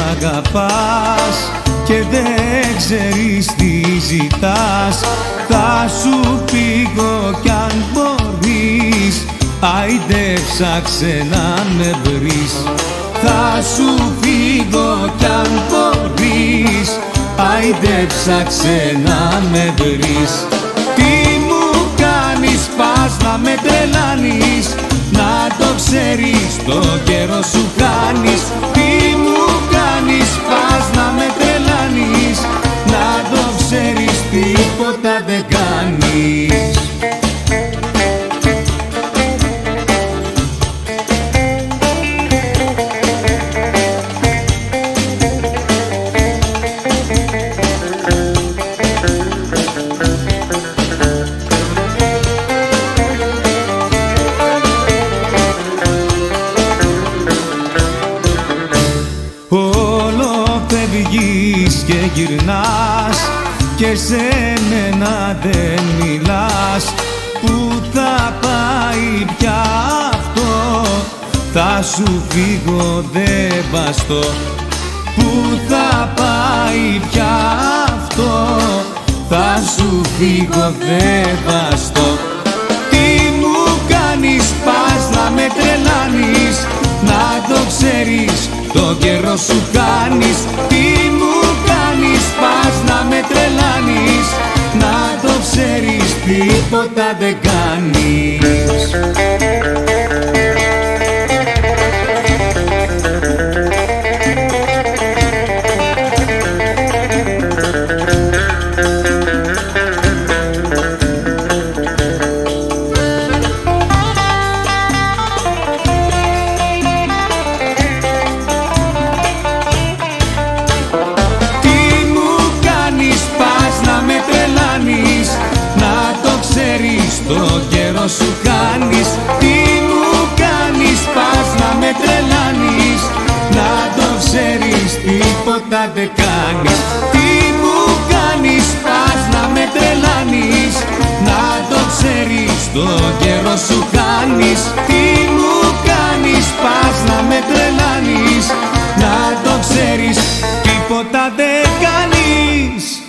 αγαπάς και δεν ξέρεις τι ζητάς, θα σου φύγω κι αν μπορείς, άιντε ψάξε να με βρεις. Θα σου φύγω κι αν μπορείς, άιντε ψάξε να με βρεις. Τι μου κάνεις, πας να με τρελάνεις, να το ξέρεις, το καιρό σου χάνεις. Τι μου κάνεις, πας να με τρελάνεις, να το ξέρεις, τίποτα δεν κάνεις. Όλο φεύγεις και γυρνάς και σε μένα δεν μιλάς. Πού θα πάει πια αυτό, θα σου φύγω δεν βαστώ. Πού θα πάει πια αυτό, θα σου φύγω δεν βαστώ. Τι μου κάνεις, πας να με τρελάνεις, να το ξέρεις, το καιρό σου κάνεις. Τι μου κάνεις, πας να με τρελάνεις, να το ξέρεις, τίποτα δεν κάνεις. Το καιρό σου κάνεις, τι μου κάνεις, πας να με τρελάνεις, να το ξέρεις, τίποτα δεν κάνεις. Τι μου κάνεις, πας να με τρελάνεις, να το ξέρεις, το καιρό σου κάνεις. Τι μου κάνεις, πας να με τρελάνεις, να το ξέρεις, τίποτα δεν κάνεις.